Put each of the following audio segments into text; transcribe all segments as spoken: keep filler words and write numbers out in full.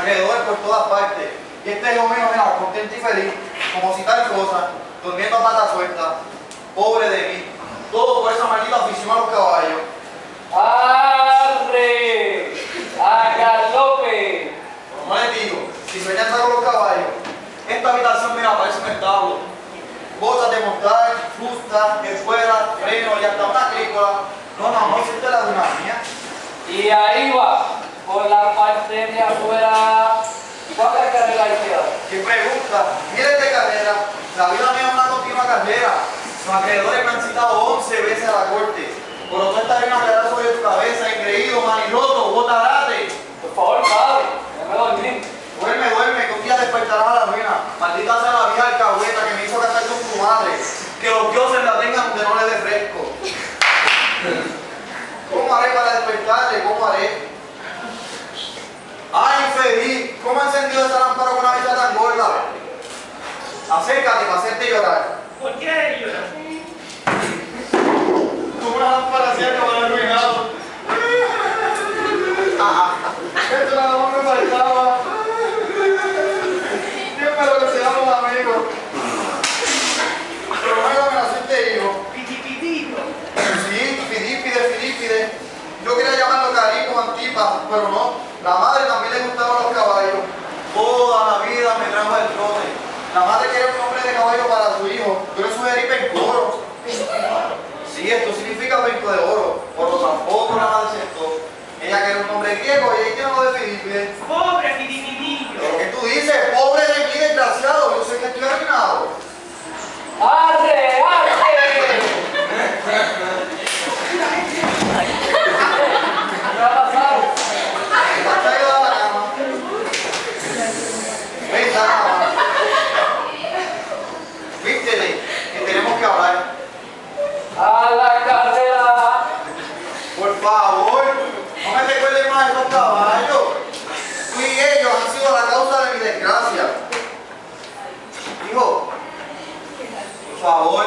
alrededor, por todas partes. Y este hijo mío, mira, contento y feliz, como si tal cosa, durmiendo a pata suelta, pobre de mí, todo por esa maldita afición a los caballos. ¡Arre! ¡A galope! Como les digo, si se anda con los caballos, esta habitación, mira, parece un establo. Botas de montar, fusta, escuela, freno y hasta una agrícola. No, no, no, si esta es la de una mía. Y ahí va, por la parte de afuera. ¿Cuántas carreras hay que dar? ¿Qué pregunta? Miles de carreras. La vida mía es una continua carrera. Los acreedores me han citado once veces a la corte. Por lo tanto, hay una carrera sobre tu cabeza, engreído, manirroto, botarate. Por favor, padre, déjame dormir. Duerme, duerme, que un día despertarás a la ruina. Maldita sea la vieja alcahueta que me hizo casar con tu madre. Que los dioses la tengan donde no le dé fresco. ¿Cómo haré para despertarle? ¿Cómo haré? ¡Ay, infeliz! ¿Cómo ha encendido esa lámpara con una vista tan gorda? Acércate para hacerte llorar. ¿Por qué llorar? Como una lámpara cerca para el arruinado. Esto nada más me faltaba. Dime lo que se llama un amigo. Pero bueno, me naciste hijo. Pitipitico. Sí, Filípide, Filípide. Yo quería llamarlo Carico, Antipas, pero no. La madre también le gustaban los caballos. Toda la vida me trajo el trote. La madre quería un nombre de caballo para su hijo. Yo le sugerí Pencoro. Sí, esto significa penco de oro. Por lo tampoco la madre aceptó. Ella quería un nombre griego y ahí tiene lo de Filípide. Pobre pitipitico. Pero ¿qué tú dices? Pobre de mí, desgraciado. Yo sé que estoy arruinado. ¡Arre! ¡Arre! ¿Qué va a pasar? Estás caído de la cama. Ven, cama. Vístele, que tenemos que hablar. ¡A la carrera! Por favor, no me recuerden más de esos caballos. Tú y ellos han sido la causa de mi desgracia. Hijo, por favor.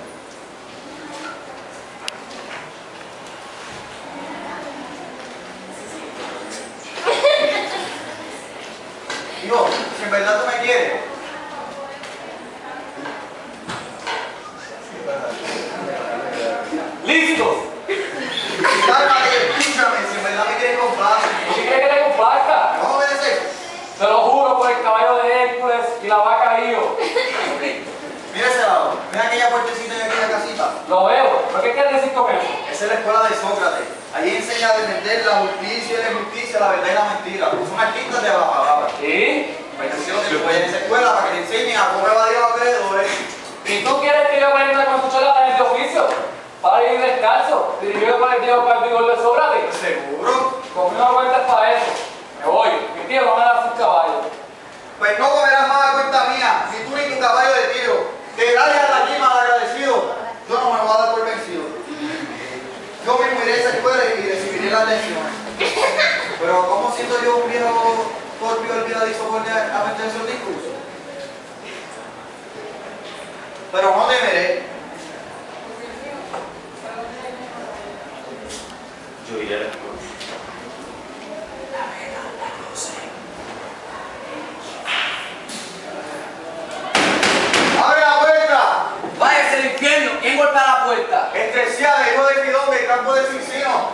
Hijo, si en verdad tú me quieres. ¡Listo! Cálmate, escúchame, si en verdad me quieres comprar. ¿Qué quiere que le comparta? ¿No me obedeces? Te lo juro por el caballo de Hércules y la vaca Io. Mira ese lado, mira aquella puertecita y aquella casita. Lo veo. ¿Pero qué quieres decir con eso? Esa es la escuela de Sócrates. Allí enseña a defender la justicia y la injusticia, la verdad y la mentira. Son artistas de la palabra. ¿Sí? Bendiciones, que voy a esa escuela para que te enseñen a cómo evadir a los acreedores. ¿Y tú quieres que yo aprenda con tu charla en este oficio? Para ir descalzo, dirigido por el tío Cardigol de Sócrates. ¿Seguro? Conmigo no cuentas para eso. Me voy. Mi tío no me da sus caballos. Pues no comerás más a cuenta mía, ni tú ni tu caballo de tiro. Que gracias a ti, mal agradecido, yo no me lo voy a dar por vencido. Yo mismo iré a esa escuela y recibiré las lecciones. Pero ¿cómo siento yo un viejo torpe olvidadizo por aprender esos discursos? Pero no temeré. Yo iré a la escuela. ¡Abre la puerta! ¡Váyase al infierno! ¿Quién golpea la puerta? Estreciada, hijo de Fidón, del campo de Cincino.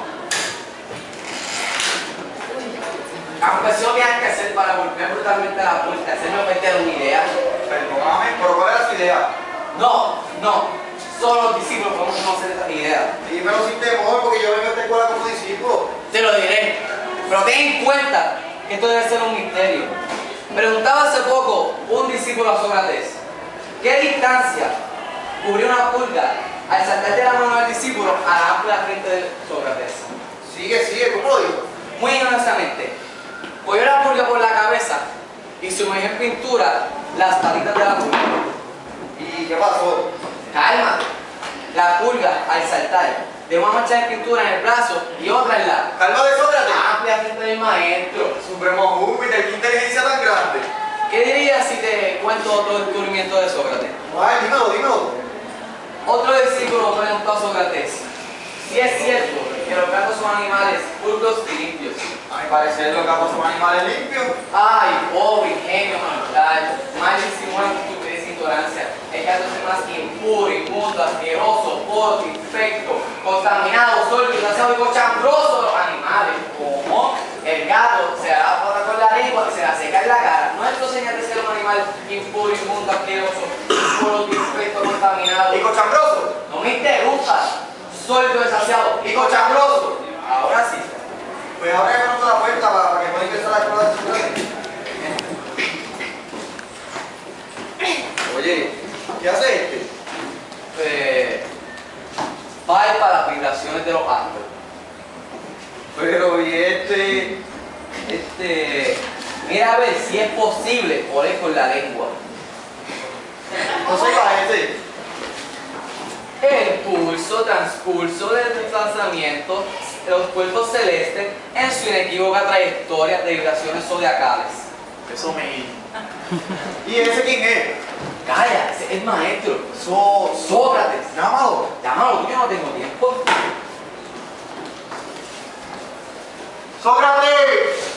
Aunque si no tienes que hacer para golpear brutalmente la puerta, hacerme perder una idea. Perdóname, pero ¿cuál era su idea? No, no. Solo los discípulos podemos conocer esa idea. Sí, pero sin temor, porque yo vengo a esta escuela como discípulo. Te lo diré. Pero ten en cuenta que esto debe ser un misterio. Preguntaba hace poco un discípulo a Sócrates, ¿qué distancia cubrió una pulga al saltar de la mano del discípulo a la amplia frente de Sócrates? Sigue, sigue, ¿cómo lo digo? Muy ingenuamente, cogió la pulga por la cabeza y sumergió en pintura las patitas de la pulga. ¿Y qué pasó? Calma. La pulga, al saltar, dejó una mancha de pintura en el brazo y otra en la Calma de Sócrates. amplia frente del maestro. Supremo Júpiter, qué inteligencia tan grande. ¿Qué dirías si te cuento otro descubrimiento de Sócrates? Ay, dímelo, dímelo. Otro discípulo preguntó a Sócrates si es cierto que los gatos son animales pulcros y limpios. A mi parecer los gatos son animales limpios. Ay, pobre, ingenio, mental, mal disimulan tu estupidez e ignorancia. El gato es el más impuro, inmundo, asqueroso, podre, infecto, contaminado, sólido, desgraciado y cochambroso de los animales. ¿Cómo? El gato se da la pata con la lengua y se la seca en la cara. No es esto señal de ser un animal impuro, inmundo, asqueroso, podre, infecto, contaminado. ¿Y cochambroso? No me interrumpas. Sólido, desgraciado y cochambroso. Ahora sí. Pues ahora que conozco la puerta para, para que pueda ingresar a la escuela de estudiantes. Oye, ¿qué hace este? Pues, va a ir para las vibraciones de los astros. Pero y este... Este, mira a ver si es posible oler con la lengua. No sé para este. El pulso, transcurso del desplazamiento de los cuerpos celestes en su inequívoca trayectoria de vibraciones zodiacales. Eso me... ¿Y ese quién es? Calla, ese es el maestro. So... Sócrates. Llámalo. Llámalo, yo no tengo tiempo. ¡Sócrates!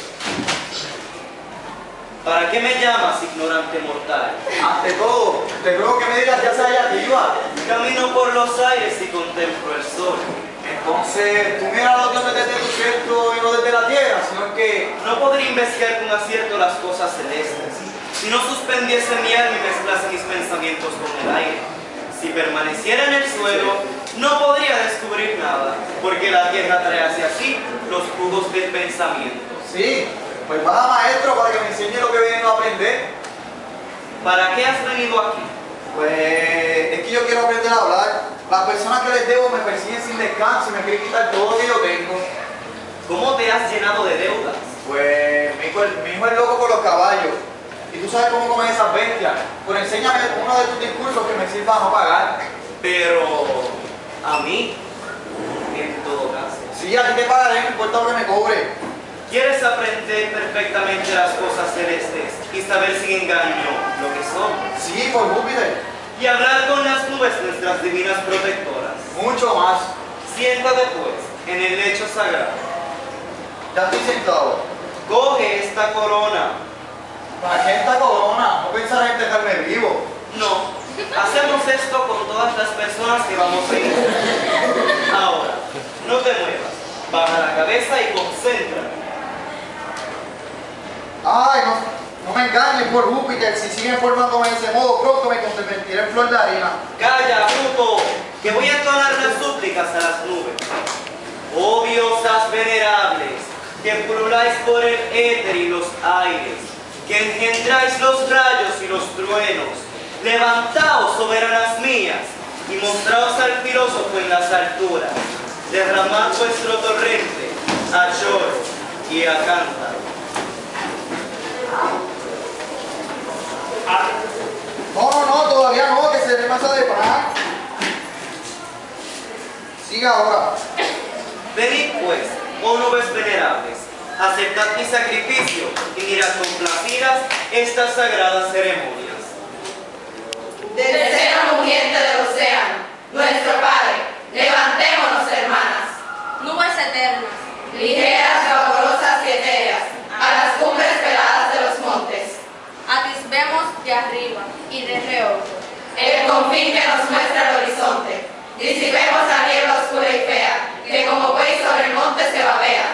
¿Para qué me llamas, ignorante mortal? Ante todo, te ruego que me digas ya sea allá arriba. Camino por los aires y contemplo el sol. Entonces, tú miras los dioses desde tu cielo y no desde la tierra, sino que... No podría investigar con acierto las cosas celestes, si no suspendiese mi alma y mezclase mis pensamientos con el aire. Si permaneciera en el suelo, no podría descubrir nada, porque la tierra trae hacia sí los jugos del pensamiento. Sí, pues baja maestro para que me enseñe lo que viene a aprender. ¿Para qué has venido aquí? Pues es que yo quiero aprender a hablar. Las personas que les debo me persiguen sin descanso y me quieren quitar todo lo que yo tengo. ¿Cómo te has llenado de deudas? Pues mi hijo, mi hijo es loco con los caballos. Y tú sabes cómo comen esas bestias. Pues enséñame uno de tus discursos que me sirva a no pagar. Pero a mí, en todo caso. Sí, a ti te pagaré, no importa lo que me cobre. ¿Quieres aprender perfectamente las cosas celestes y saber sin engaño lo que son? Sí, por Júpiter. Y hablar con las nubes, nuestras divinas protectoras. Mucho más. Siéntate pues en el lecho sagrado. Ya estoy sentado. Coge esta corona. ¿Para qué esta corona? No pensarás en dejarme vivo. No, hacemos esto con todas las personas que vamos a ir. Ahora, no te muevas. Baja la cabeza y concéntrate. Ay, no, no me engañes por Júpiter. Si siguen formándome de ese modo, pronto me convertiré en flor de harina. Calla, bruto, que voy a entonar las súplicas a las nubes. Oh diosas venerables, que pululáis por el éter y los aires, que engendráis los rayos y los truenos, levantaos, soberanas mías, y mostraos al filósofo en las alturas, derramad vuestro torrente a chorro y a cántaro. No, no, no, todavía no, que se dé masa de pan. Siga ahora. Venid pues, oh nubes venerables, aceptad mi sacrificio y mirad complacidas estas sagradas ceremonias. Del seno mugiente del océano, nuestro Padre, levantémonos, hermanas. Nubes eternas, Ligeras, vaporosas y etéreas, a las cumbres peladas de los montes. atisbemos de arriba y de reojo. El confín que nos muestra el horizonte. Disipemos la niebla oscura y fea, que como buey sobre el monte se babea.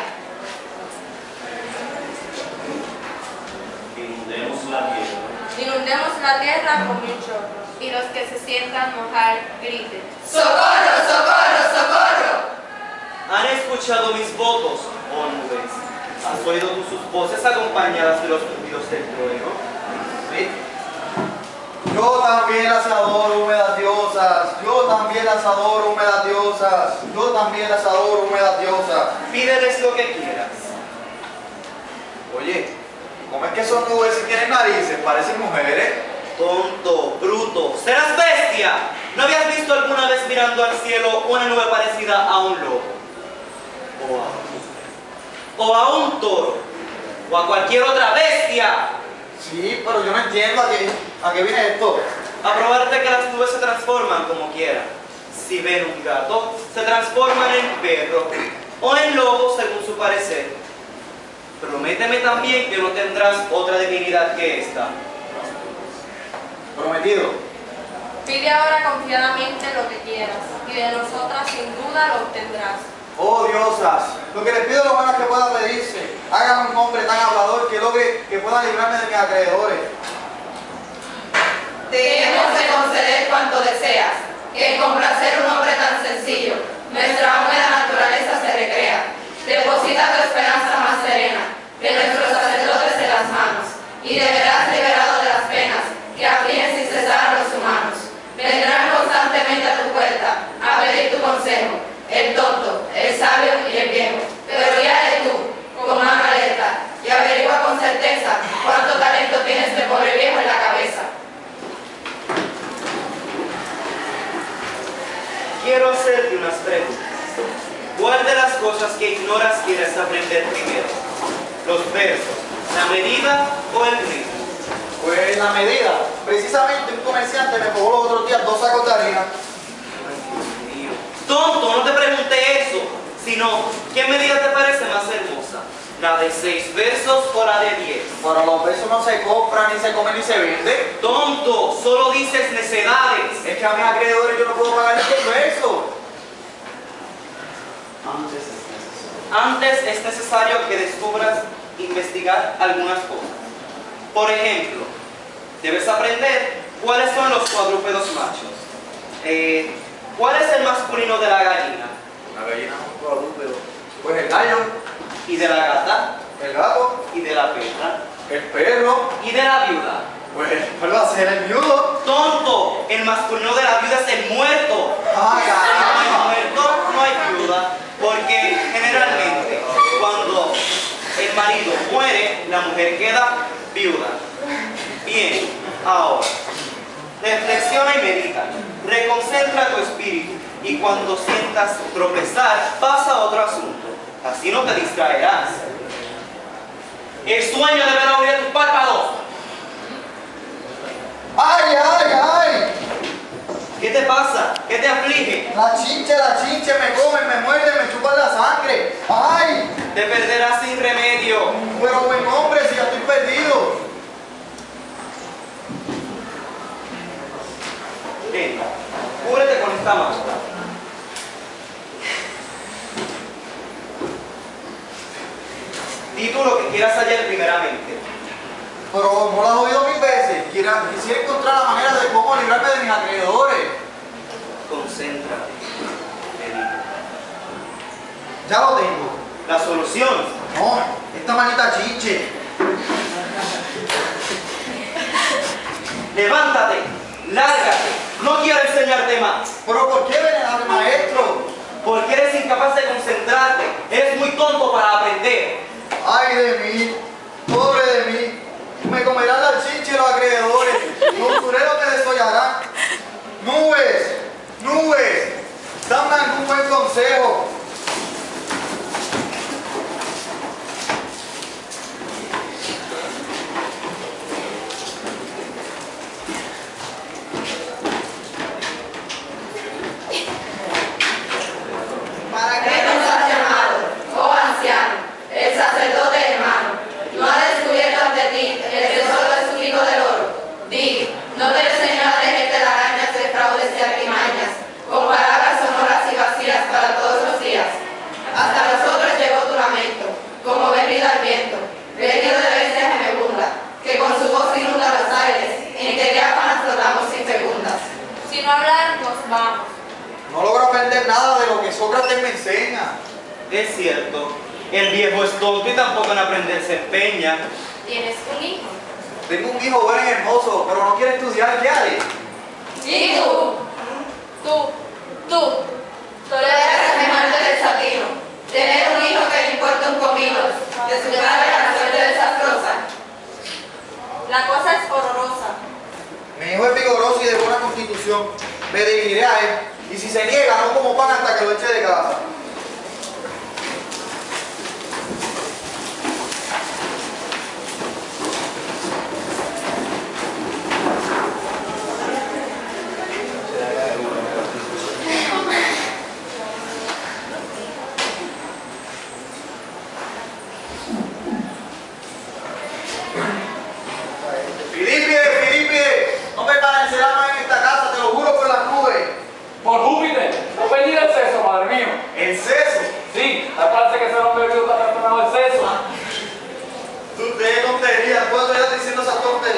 Inundemos la tierra. Inundemos la tierra con un chorro, y los que se sientan mojar griten. ¡Socorro, socorro, socorro! ¿Han escuchado mis votos, oh nubes? ¿Has oído tú sus voces acompañadas de los rugidos del trueno? Sí. Yo también las adoro, húmedas diosas. Yo también las adoro, húmedas diosas. Yo también las adoro, húmedas diosas. Pídeles lo que quieras. Oye, ¿cómo es que son nubes si tienen narices? Parecen mujeres. Tonto, bruto, serás bestia. ¿No habías visto alguna vez mirando al cielo una nube parecida a un lobo? O a, o a un toro. O a cualquier otra bestia. Sí, pero yo no entiendo a qué, a qué viene esto. A probarte que las nubes se transforman como quieran. Si ven un gato, se transforman en perro. o en lobo según su parecer. Prométeme también que no tendrás otra divinidad que esta. Prometido. Pide ahora confiadamente lo que quieras, y de nosotras sin duda lo obtendrás. Oh diosas, lo que les pido lo menos que pueda pedirse. Hágame un hombre tan hablador que logre que pueda librarme de mis acreedores. Te hemos de conceder cuanto deseas, que en complacer un hombre tan sencillo, nuestra húmeda naturaleza se recrea. Deposita tu esperanza más serena, de nuestros sacerdotes en las manos, y de verás liberado de las penas que afligen sin cesar a los humanos. Vendrán constantemente a tu puerta a pedir tu consejo, el tonto, el sabio y el viejo. Pero guíale tú, con mano alerta, y averigua con certeza cuánto talento tiene este pobre viejo en la cabeza. Quiero hacerte unas preguntas. ¿Cuál de las cosas que ignoras quieres aprender primero? ¿Los versos, la medida o el ritmo? Pues la medida. Precisamente un comerciante me cobró los otros días dos sacos de harina. Ay, Dios mío. Tonto, no te pregunté eso, sino ¿qué medida te parece más hermosa? ¿La de seis versos o la de diez? Pero los versos no se compran, ni se comen, ni se venden. Tonto, solo dices necedades. Es que a mis acreedores yo no puedo pagar estos versos. Antes es necesario. Antes es necesario que descubras investigar algunas cosas. Por ejemplo, debes aprender cuáles son los cuadrúpedos machos. Eh, ¿Cuál es el masculino de la gallina? La gallina es un cuadrúpedo. Pues el gallo, ¿Y de la gata? el gato, ¿Y de la perra? el perro. ¿Y de la viuda? Pues ¿cuál va a ser el viudo? ¡Tonto! El masculino de la viuda es el muerto. Ah, Si no hay caramba. muerto, no hay viuda. Porque generalmente, cuando el marido muere, la mujer queda viuda. Bien, ahora, reflexiona y medita. Reconcentra tu espíritu y cuando sientas tropezar, pasa a otro asunto. Así no te distraerás. El sueño deberá abrir tus párpados. ¡Ay, ay, ay! ¿Qué te pasa? ¿Qué te aflige? La chinche, la chinche me comen, me muerden, me chupan la sangre. ¡Ay! Te perderás sin remedio. Pero buen hombre, si ya estoy perdido. Ven, cúbrete con esta máscara. Di tú lo que quieras hallar primeramente. Pero no lo has oído mil veces. Quiera- Quisiera encontrar la manera de cómo librarme de mis acreedores. Concéntrate. Medita. Ya lo tengo. La solución. No, esta manita chinche. Levántate. Lárgate. No quiero enseñarte más. Pero ¿por qué venerable maestro? Porque eres incapaz de concentrarte. Eres muy tonto para aprender. Ay de mí, pobre de mí. Me comerán la chinche los acreedores. Los usureros me desollarán. Nubes, nubes, dame algún buen consejo. ¿Para qué nos has llamado, oh anciano, el sacerdote hermano? ¿No ha descubierto ante ti el tesoro de su hijo del oro? Di, ¿no te enseñó a tener telarañas de fraudes y artimañas, con palabras sonoras y vacías para todos los días? Hasta nosotros llegó tu lamento, como venido al viento, venido de bestia gemebunda, que con su voz inunda los aires, en que diáfanas flotamos sin fecundas. Si no hablar, nos vamos. No logro aprender nada de lo que Sócrates me enseña. Es cierto. El viejo es tonto y tampoco en aprender se empeña. Tienes un hijo. Tengo un hijo bueno y hermoso, pero no quiere estudiar, ¿qué haré? ¿Y tú? Tú, tú. Toleras semejante desatino, tener un hijo que le importa un comino, de su padre la suerte desastrosa. La cosa es horrorosa. Mi hijo es vigoroso y de buena constitución. Me dirigiré a él. Y si se niega, no como pan hasta que lo eche de casa.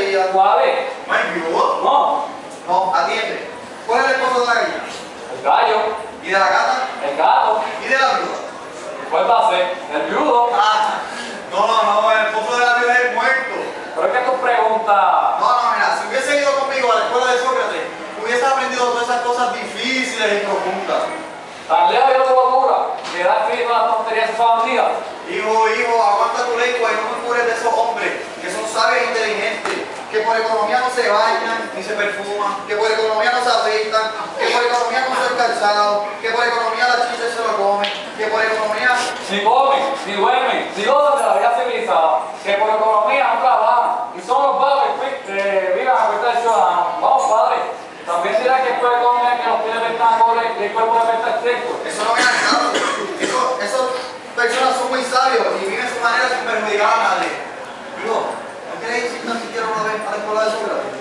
gallinatería. ¿Cuál es? ¿No hay viudo? No. No, atiende. ¿Cuál es el esposo de la gallina? El gallo. ¿Y de la gata? El gato. ¿Y de la viuda? ¿Cuál va a ser? El viudo. Ah, no, no, el esposo de la viuda es el muerto. Pero es que tú preguntas. No, no, mira, si hubiese ido conmigo a la escuela de Sócrates, hubiese aprendido todas esas cosas difíciles y profundas. Tan lejos yo tengo dura. Que da escrito las tonterías de su familia. Hijo, hijo, aguanta tu lengua y no murmures de esos hombres que son sabios e inteligentes, que por economía no se bañan ni se perfuman, que por economía no se afeitan, que por economía no se calzado, que por economía la chicha se lo comen, que por economía... Ni comen, ni duermen, ni gozan de la vida civilizada. Que por economía no trabajan. Y son los padres que vivan a cuenta del ciudadano. Vamos, padre. También dirá que por economía que los tiene ventanas y el cuerpo de venta excepto. Eso no viene al caso. Eso, esas personas son muy sabios y viven su manera sin perjudicar a nadie. Digo, ¿no queréis ir tan siquiera una vez a la escuela de Sócrates?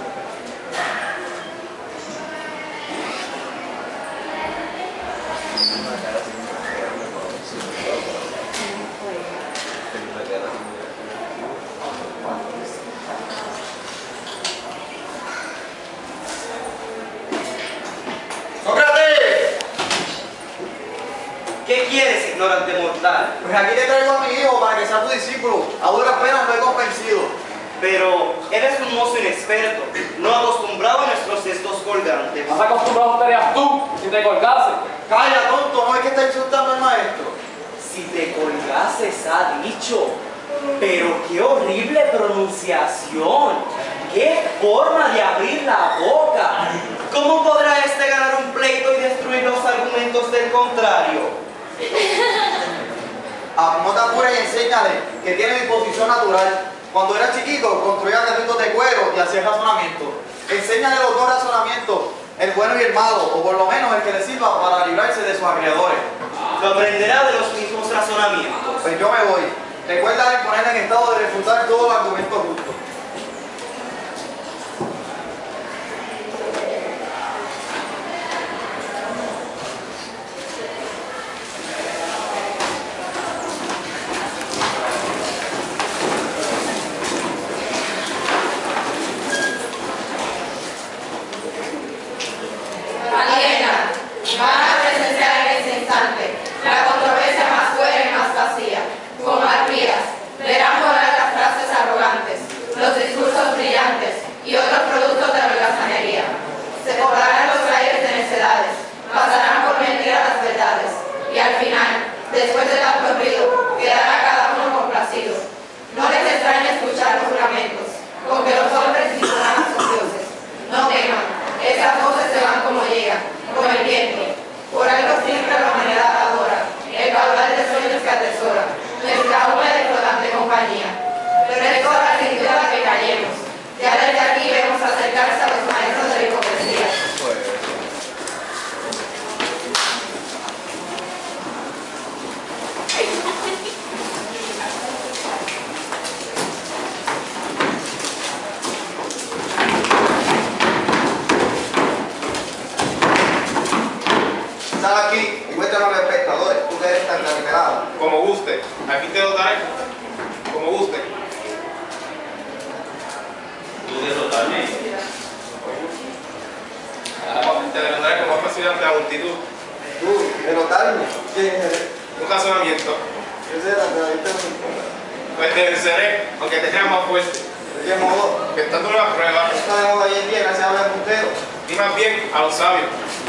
¡Sócrates! ¿Qué quieres, ignorante mortal? Pues aquí te traigo a mi hijo para que sea tu discípulo. A duras penas lo he convencido. Pero eres un mozo inexperto, no acostumbrado a nuestros cestos colgantes. Más acostumbrado estarías tú si te colgases. Calla, tonto, no es que está insultando al maestro. Si te colgases, ha dicho. Pero qué horrible pronunciación. Qué forma de abrir la boca. ¿Cómo podrá este ganar un pleito y destruir los argumentos del contrario? A no te apures y enséñale que tiene disposición natural. Cuando era chiquito, construía carritos de cuero y hacía razonamiento. Enséñale los dos razonamientos, el bueno y el malo, o por lo menos el que le sirva para librarse de sus acreedores. Lo aprenderá de los mismos razonamientos. Pues yo me voy. Recuerda de ponerle en estado de refutar todos los argumentos justos. Aliena, van a presenciar en ese instante la controversia más fuera y más vacía. Como arpías, verán volar las frases arrogantes, los discursos brillantes y otros productos de holgazanería. Se poblarán los aires de necedades, pasarán por mentiras las verdades, y al final, después de tanto ruido, quedará cada uno complacido. No les extraña escuchar los juramentos, con que los hombres titulan a sus dioses. No teman, esas voces se van como llegan, como el viento. Por algo siempre la humanidad adora, el caudal de sueños que atesora, nuestra húmeda y flotante compañía. Pero es hora sin duda que callemos. Ya desde aquí vemos acercarse a los maestros de la hipocresía. Sal aquí y muéstrame a los espectadores, tú que eres tan carmelado. Como guste. Aquí te lo daré. Como guste. ¿Tú derrotarme? Te derrotaré como facilidad ante la multitud. Tú, derrotarme. ¿Quién eres? Un razonamiento. Yo sé, la entrevista no me importa. Pues te venceré, aunque te seas más fuerte. ¿De qué modo? Que estando en la prueba, Está de moda hoy en día, gracias a los embusteros. di más bien a los sabios.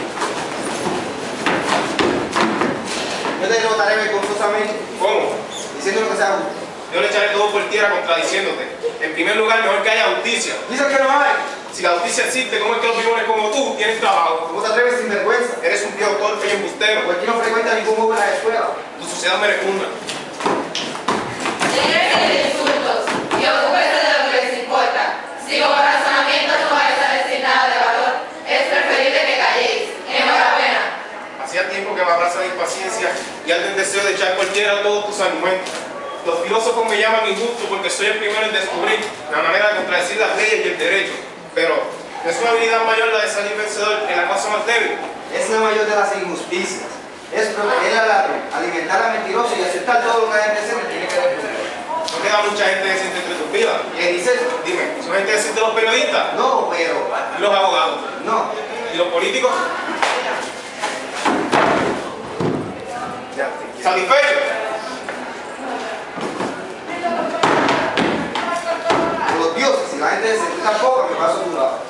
Yo te derrotaré vergonzosamente, ¿Cómo? diciendo lo que sea justo. Yo le echaré todo por tierra contradiciéndote. En primer lugar, mejor que haya justicia. Dices que no hay. Si la justicia existe, ¿cómo es que los vivones como tú tienen trabajo? ¿Cómo te atreves sin vergüenza? Eres un viejo torpe y embustero. Porque no frecuenta ningún buena escuela. Tu sociedad me repugna. Déjense de insultos y ocúpense de lo que les importa. Si como razonamiento no vais a decir nada de valor, es preferible que calléis. Enhorabuena. Hacía tiempo que me abraza la impaciencia y arde el deseo de echar cualquiera todos tus argumentos. Los filósofos me llaman injusto porque soy el primero en descubrir la manera de contradecir las leyes y el derecho. Pero, ¿no es una habilidad mayor la de salir vencedor en la cosa más débil? Es la mayor de las injusticias. Es proteger al ladrón, alimentar al mentiroso y aceptar todo lo que hay que hacer. Tiene que responder. No queda mucha gente decente entre tus vidas. ¿Qué dices? Dime, ¿son gente decente los periodistas? No, pero... ¿Y los abogados? No. ¿Y los políticos? ¿Satisfechos? Por los dioses, si la gente se quita poco, me paso a tu lado.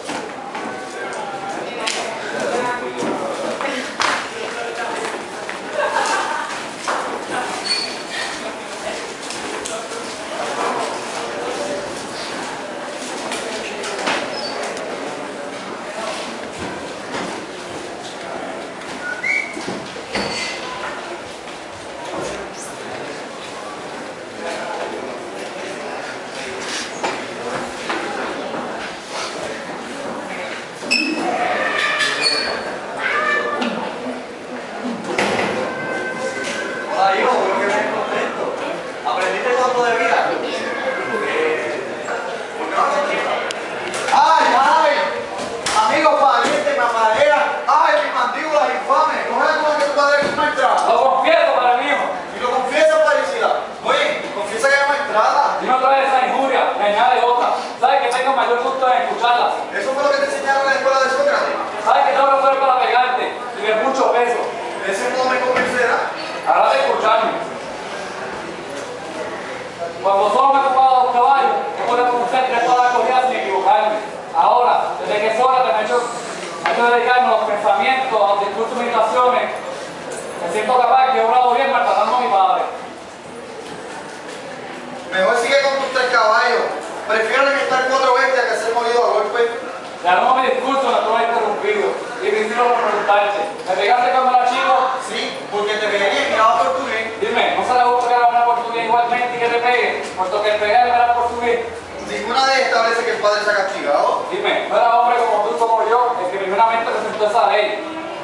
Ay, yo, creo que me contento. ¿Aprendiste cuánto de vida? Eh, ¿Por qué no contestas? ¡Ay, ay! Amigos parientes, me aparean. ¡Ay, mis mandíbulas infames! ¿No es como que tu padre es una entrada? Lo confieso, padre mío. Y lo confiesa, parecida. Oye, confiesa que es una entrada. Y no trae esa injuria, me añade otra. ¿Sabes que tengo mayor gusto en escucharlas? Eso fue lo que te enseñaron en la escuela de Sócrates. ¿Sabes que tengo que hacer para pegarte? Y de mucho peso. De ese modo me convencerá. Ahora de escucharme. Cuando solo me ocupaba dos caballos, no podía conocer tres horas corridas sin equivocarme. Ahora, desde que sola me he hecho, me he hecho dedicarme a los pensamientos, a los discursos y meditaciones, me siento capaz que he obrado bien maltratando a mi padre. Mejor sigue con tus tres caballos. Prefiero alimentar cuatro bestias que ser movido a golpe. Ya no mi discurso no estuvo interrumpido. Y principio por preguntarte, ¿me pegaste cuando era chico? Sí, porque te pegué y miraba portugués. Dime, ¿no será justo que hablar portugués igualmente y que te pegue? Puesto que el pegar era portugués. Ninguna de estas establece que el padre se ha castigado. Dime, ¿no era hombre como tú, como yo, el que primeramente presentó esa ley?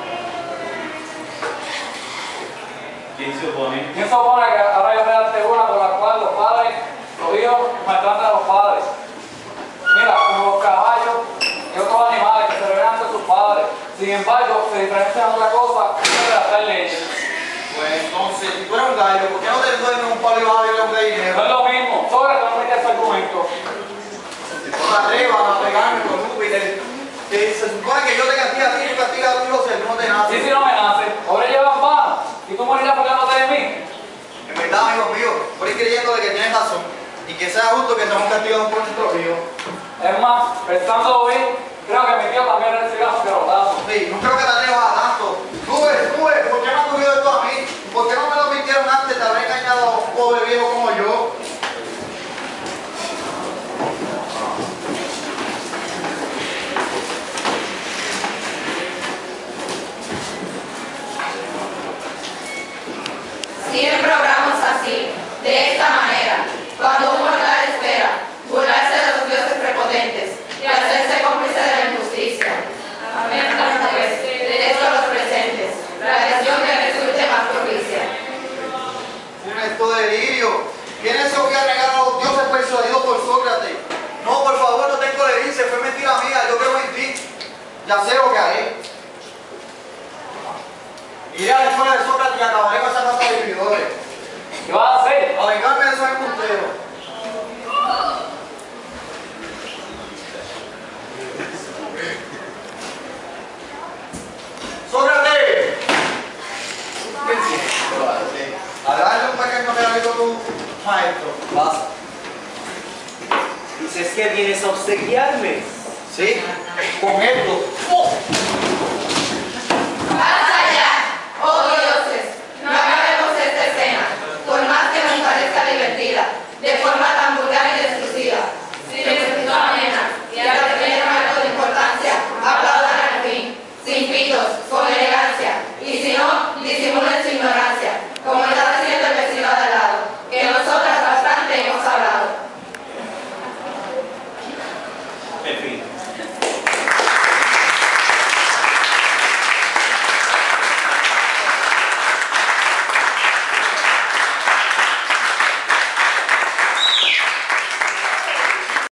¿Quién se opone? ¿Quién se opone que ahora yo me darte una por la cual los padres, los hijos, maltratan a los padres? Mira, como los caballos y otros animales que se revelan ante sus padres. Sin embargo, se diferencian en otra cosa que es redactar leyes. Pues entonces, si tú eres un gallo, ¿por qué no te duermes un palo y vas a violar un No es gallinero? lo mismo, sobre que no me ese argumento. Por arriba, a pegarme con Júpiter. Que se supone que yo te castigo a ti y tú castigas a tu ser, no te nace. Sí, sí, no me nace. Ahora llevan vano. Y tú morirás burlándote de mí. En verdad, amigos míos, por ir creyendo de que tienes razón y que sea justo que seamos castigados por nuestros hijos. Es más, pensándolo bien, creo que mi tío también recibió su pelotazo. Sí, no creo que te atrevas a tanto. Tú ves, tú ves, ¿por qué me han cogido esto a mí? ¿Por qué no me lo mintieron antes de haber engañado a un pobre viejo como yo? Siempre obramos así, de esta manera, cuando un mortal espera burlarse de los dioses prepotentes y hacerse cómplice de la injusticia. Amén, pues, de esto los presentes, la creación que resulte más propicia. Funesto delirio. ¿Quién se obvia negar a los dioses persuadidos por Sócrates? No, por favor, no te encolerices, fue mentira mía, yo creo en ti. Ya sé lo que haré. Iré a la escuela de Sócrates y acabaré con esa raza de vividores. ¿Qué vas a hacer? A vengarme de esos embusteros. ¡Sócrates! A darle un pequeño regalito a tu maestro. Pasa. Dices que vienes a obsequiarme. ¿Sí? Con esto. ¡Basta ya! ¡Oh dioses! No acabemos esta escena, por más que nos parezca divertida, de forma tan vulgar y destructiva. Si resultó amena y a lo que tiene algo de importancia, aplaudan al fin, sin pitos, con elegancia, y si no, disimulen su ignorancia, como está haciendo el vecino de al lado, que nosotras bastante hemos hablado. En fin,